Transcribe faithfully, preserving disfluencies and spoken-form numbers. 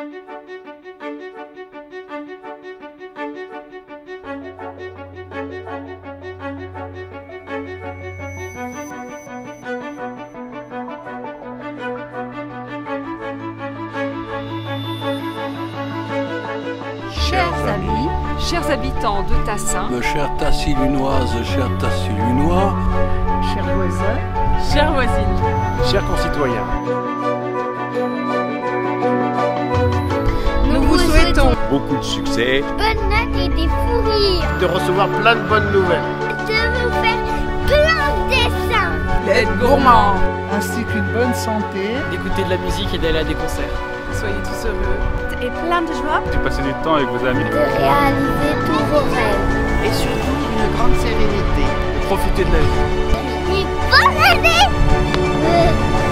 Chers amis, chers habitants de Tassin, chers Tassillunoises, chers Tassillunois, chers voisins, chères voisines, chers concitoyens, nous vous souhaitons beaucoup de succès, bonne note et des fous rires, de recevoir plein de bonnes nouvelles, de vous faire plein de dessins, d'être gourmand, ainsi qu'une bonne santé, d'écouter de la musique et d'aller à des concerts. Soyez tous heureux et plein de joie, de passer du temps avec vos amis, de réaliser tous vos rêves, et surtout une grande sérénité, de profiter de la vie. et bonne année.